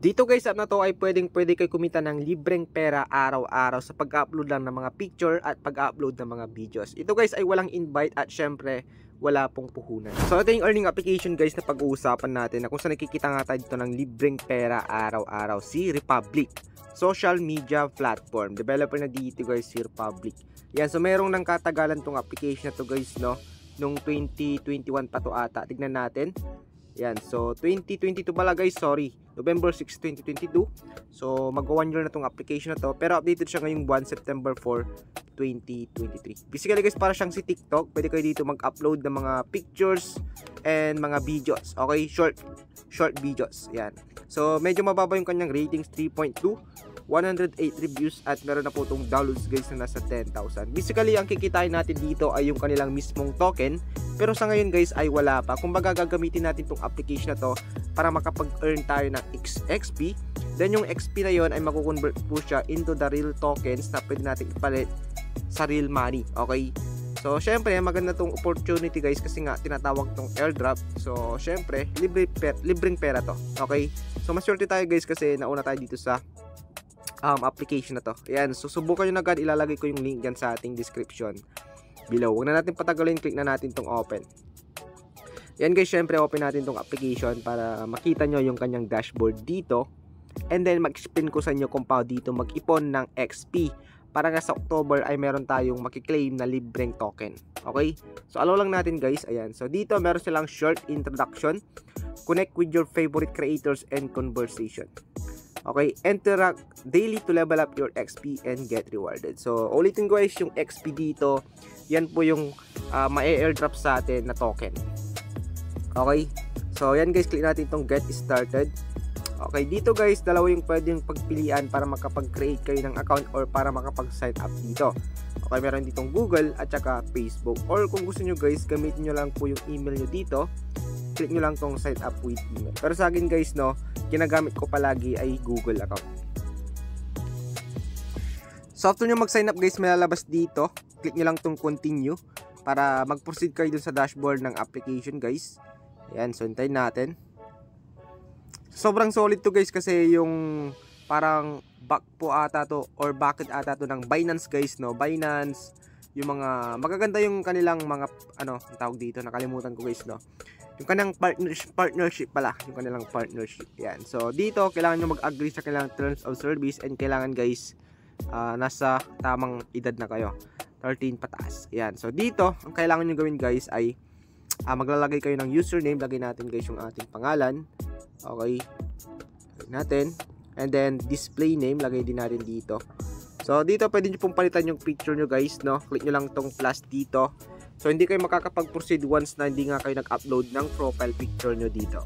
Dito guys, app na to ay pwede kayo kumita ng libreng pera araw-araw sa pag-upload lang ng mga picture at pag-upload ng mga videos. Ito guys ay walang invite at syempre wala pong puhunan. So ito yung earning application guys na pag-uusapan natin na kung saan nakikita nga tayo dito ng libreng pera araw-araw. Si Republic, social media platform. Developer na dito guys si Republic. Yan, so merong nang katagalan tong application na to guys, no? Nung 2021 pa to ata. Tignan natin. Yan, so 2022 pala guys, sorry, November 6, 2022. So mag 1 year na tong application na to, pero updated siya ngayong buwan, September 4, 2023. Basically guys, para siyang si TikTok. Pwede kayo dito mag-upload ng mga pictures and mga videos. Okay, short videos. Yan. So medyo mababa yung kanyang ratings, 3.2, 108 reviews at meron na po itong downloads guys na nasa 10,000. Basically ang kikitain natin dito ay yung kanilang mismong token, pero sa ngayon guys ay wala pa. Kumbaga gagamitin natin itong application na to para makapag-earn tayo ng XP. Then yung XP na yon ay makukonvert po siya into the real tokens na pwede natin ipalit sa real money. Okay, so syempre maganda tong opportunity guys kasi nga tinatawag tong airdrop. So syempre libreng pera to. Okay, so maswerte tayo guys kasi nauna tayo dito sa application na to. Ayan, so subukan nyo na agad. Ilalagay ko yung link dyan sa ating description below. Huwag na natin patagalin, click na natin tong open. Yan guys, syempre open natin tong application para makita nyo yung kanyang dashboard dito. And then mag-explain ko sa inyo kung paano dito mag-ipon ng XP para nga sa October ay meron tayong makiklaim na libreng token. Okay, so allow lang natin guys. Ayan, so dito meron silang short introduction, connect with your favorite creators and conversation. Okay, interact daily to level up your XP and get rewarded. So ulitin ko guys, yung XP dito, yan po yung ma-airdrop sa atin na token. Okay, so yan guys, click natin itong get started. Okay, dito guys, dalawa yung pwedeng pagpilian para makapag-create kayo ng account or para makapag-sign up dito. Okay, meron ditong Google at saka Facebook. Or kung gusto nyo guys, gamitin nyo lang po yung email nyo dito. Click nyo lang tong sign up with email. Pero sa akin guys, no, ginagamit ko palagi ay Google account. So after nyo mag-sign up guys, may lalabas dito. Click nyo lang tong continue para mag-proceed kayo dun sa dashboard ng application guys. Ayan, so hintayin natin. Sobrang solid to guys kasi yung parang back po ata to or bakit ata to ng Binance guys, no? Binance, yung mga magaganda yung kanilang mga ang tawag dito, nakalimutan ko guys, no? Yung kanilang partnership pala, yung kanilang partnership. Yan. So dito kailangan nyo mag-agree sa kanilang terms of service and kailangan guys nasa tamang edad na kayo, 13 pataas. Yan. So dito ang kailangan nyo gawin guys ay maglalagay kayo ng username. Lagay natin guys yung ating pangalan. Okay, lagay natin. And then display name, lagay din natin dito. So dito pwede nyo pong palitan yung picture nyo guys, no? Click nyo lang tong plus dito. So hindi kayo makakapag-proceed once na hindi nga kayo nag-upload ng profile picture nyo dito.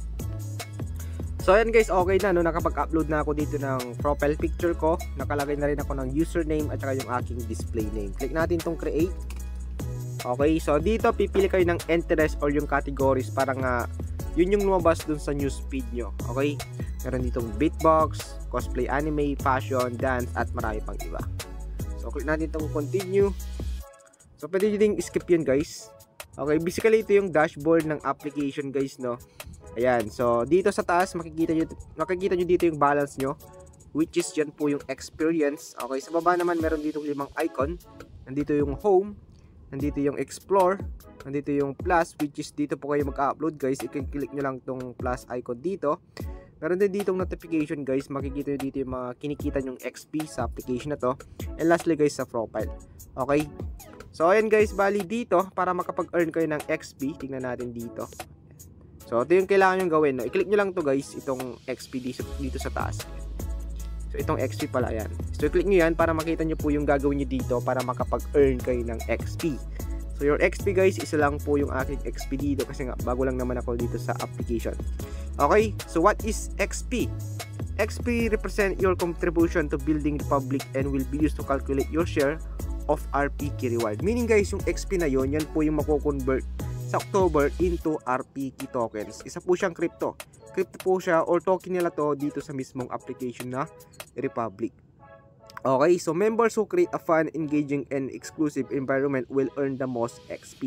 So ayan guys, okay na, no? Nakapag-upload na ako dito ng profile picture ko. Nakalagay na rin ako ng username at saka yung aking display name. Click natin tong create. Okay, so dito pipili kayo ng interest or yung categories para nga yun yung lumabas dun sa newsfeed nyo. Okay, meron ditong beatbox, cosplay, anime, fashion, dance at marami pang iba. So click natin tong continue. So pwede nyo ding skip yun guys. Okay, basically ito yung dashboard ng application guys, no? Ayan, so dito sa taas makikita nyo dito yung balance nyo, which is yan po yung experience. Okay, sa baba naman meron dito 5 icon. Nandito yung home, nandito yung explore, nandito yung plus, which is dito po kayo mag-upload guys. I-click nyo lang tong plus icon dito. Meron din ditong notification guys. Makikita nyo dito yung mga kinikita nyong XP sa application na to. And lastly guys, sa profile. Okay, so ayan guys, bali dito para makapag-earn kayo ng XP, tingnan natin dito. So ito yung kailangan nyo gawin, no? I-click nyo lang to guys, itong XP dito sa taas. So itong XP pala, yan. So i-click nyo yan para makita nyo po yung gagawin nyo dito para makapag-earn kayo ng XP. So your XP guys, isa lang po yung aking XP dito kasi nga bago lang naman ako dito sa application. Okay, so what is XP? XP represent your contribution to building the public and will be used to calculate your share of RPK reward. Meaning guys, yung XP na yon, yan po yung mako-convert sa October into RPK tokens. Isa po siyang crypto. Crypto po siya or token nila to dito sa mismong application na Republic. Okay, so members who create a fun, engaging, and exclusive environment will earn the most XP. So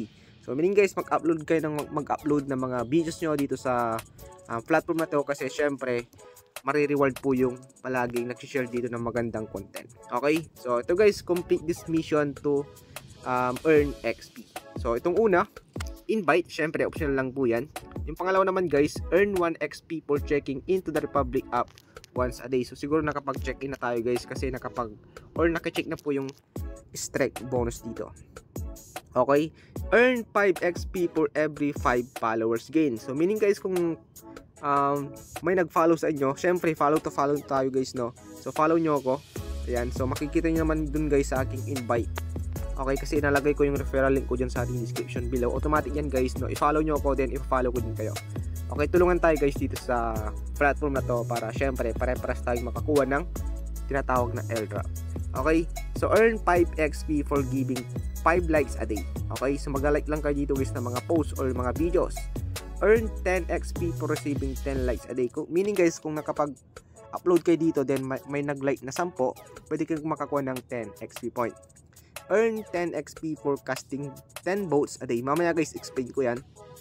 So meaning guys, mag-upload kayo ng mga videos nyo dito sa platform na to, kasi syempre mare-reward po yung palaging nag-share dito ng magandang content. Okay, so ito guys, complete this mission to earn XP. So itong una, invite, syempre optional lang po yan. Yung pangalawa naman guys, earn 1 XP for checking into the Republic app once a day. So siguro nakapag-check-in na tayo guys, kasi naka-check na po yung strike bonus dito. Okay, earn 5 XP for every 5 followers gain. So meaning guys, kung may nag-follow sa inyo, syempre follow tayo guys, no? So follow nyo ako. Ayan, so makikita nyo naman dun guys sa aking invite. Okay, kasi nalagay ko yung referral link ko dyan sa ating description below. Automatic yan guys, no? I-follow nyo ako, then i-follow ko din kayo. Okay, tulungan tayo guys dito sa platform na to para syempre pare-paras tayong makakuha ng tinatawag na airdrop. Okay, so earn 5 XP for giving 5 likes a day. Okay, so mag-like lang kayo dito guys ng mga posts or mga videos. Earn 10 XP for receiving 10 likes a day. Meaning guys, kung nakapag-upload kayo dito, then may nag-like na 10, pwede kayong makakuha ng 10 XP point. Earn 10 XP for casting 10 votes a day. Mamaya guys, explain ko yan.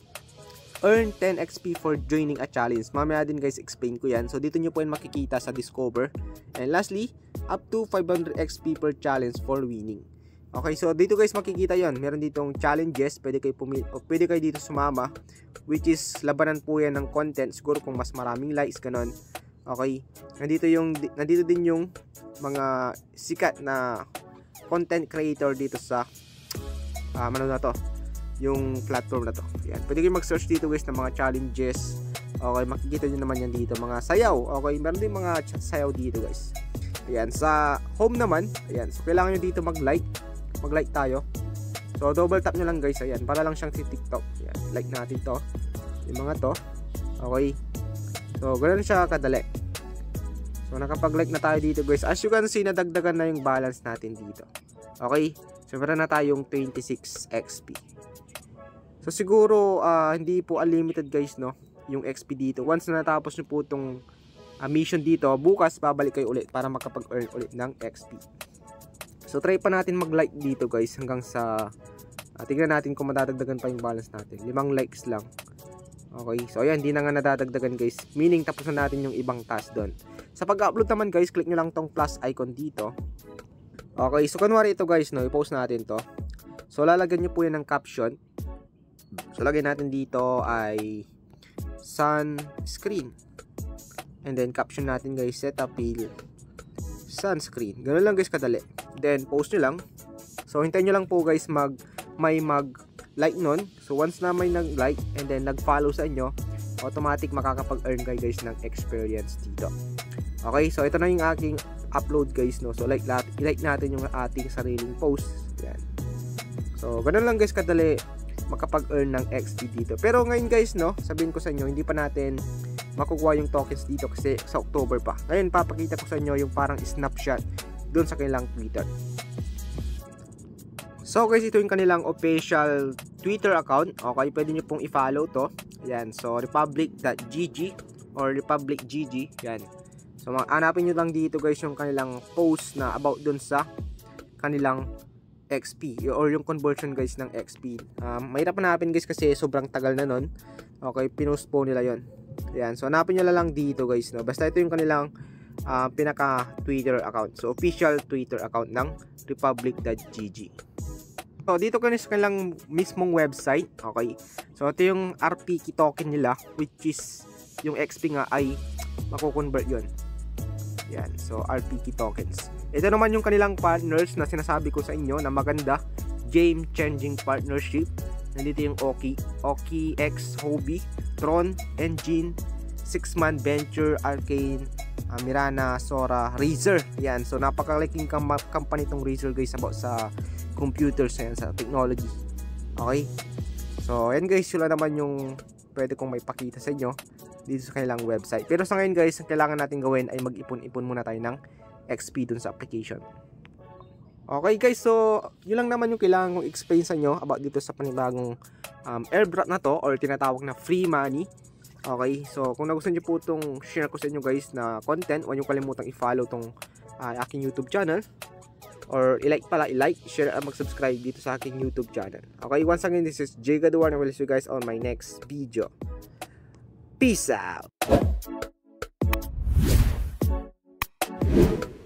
Earn 10 XP for joining a challenge. Mamaya din guys, explain ko yan. So dito nyo po yan makikita sa Discover. And lastly, up to 500 XP per challenge for winning. Okay, so dito guys makikita yon. Meron ditong challenges, pwede kayo dito sumama, which is labanan po yan ng content, siguro kung mas maraming likes ganon. Okay, nandito din yung mga sikat na content creator dito sa ano na to, yung platform na to. Yan, pwede kayo mag-search dito guys ng mga challenges. Okay, makikita nyo naman yan dito, mga sayaw. Okay, meron din mga sayaw dito guys. Ayan, sa home naman, ayan, so kailangan nyo dito mag-like tayo. So double tap nyo lang guys, ayan, para lang siyang si TikTok. Ayan, like natin to, yung mga to. Okay, so ganoon siya kadali. So nakapag-like na tayo dito guys. As you can see, nadagdagan na yung balance natin dito. Okay, so meron na tayong 26 XP. So siguro hindi po unlimited guys, no, yung XP dito. Once na natapos nyo po itong mission dito, bukas babalik kayo ulit para makapag-earn ulit ng XP. So try pa natin mag-like dito guys hanggang sa tingnan natin kung madadagdagan pa yung balance natin. 5 likes lang. Okay, so ayan, hindi na nga nadadagdagan guys, meaning tapos na natin yung ibang task doon. Sa pag-upload naman guys, click nyo lang tong plus icon dito. Okay, so kunwari ito guys, no, i-post natin to. So lalagyan nyo po yan ng caption. So lagyan natin dito ay sunscreen. And then caption natin guys, Cetaphil sunscreen. Ganun lang guys kadali. Then post nyo lang. So hintayin nyo lang po guys may mag-like nun. So once na may nag-like and then nag-follow sa inyo, automatic makakapag-earn kayo guys ng experience dito. Okay, so ito na yung aking upload guys, no. So i-like natin yung ating sariling post. Yan. So ganun lang guys kadali makapag-earn ng XP dito. Pero ngayon guys, no, sabihin ko sa inyo, hindi pa natin makukuha yung tokens dito kasi sa October pa. Ngayon papakita ko sa inyo yung parang snapshot doon sa kanilang Twitter. So guys, ito yung kanilang official Twitter account. Okay, pwede nyo pong i-follow to. Ayan, so republic.gg or republic.gg. Yan. So hanapin nyo lang dito guys yung kanilang post na about dun sa kanilang XP or yung conversion guys ng XP. Mahirap hanapin guys kasi sobrang tagal na nun. Okay, pinost po nila yon. Ayan, so hanapin nyo lang dito guys, no? Basta ito yung kanilang pinaka Twitter account. So official Twitter account ng republic.gg. So dito kayo sa kanilang mismong website. Okay, so ito yung RPK token nila, which is yung XP nga ay mako-convert yon. Yan, so RPK tokens. Ito naman yung kanilang partners na sinasabi ko sa inyo na maganda, game-changing partnership. Nandito yung Oki X Hobby, Tron, Engine, 6-Man Venture, Arcane, Mirana, Sora, Razer. Yan, so napakalaking company itong Razer guys about sa computers yan, sa technology. Okay, so yan guys, sila naman yung pwede kong may pakita sa inyo dito sa kanilang website. Pero sa ngayon guys, ang kailangan natin gawin ay mag-ipon-ipon muna tayo ng XP dun sa application. Okay guys, so yun lang naman yung kailangan kong explain sa inyo about dito sa panibagong airdrop na to or tinatawag na free money. Okay, so kung nagustuhan nyo po itong share ko sa inyo guys na content, huwag nyo kalimutang i-follow tong aking YouTube channel. or i-like, share at mag-subscribe dito sa aking YouTube channel. Okay, once again, this is Jay Gaduan and I will see you guys on my next video. Peace out!